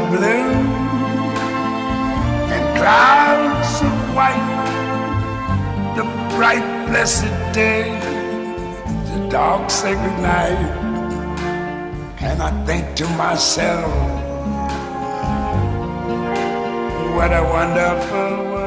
blue and clouds of white, the bright blessed day, the dark sacred night. And I think to myself, what a wonderful world.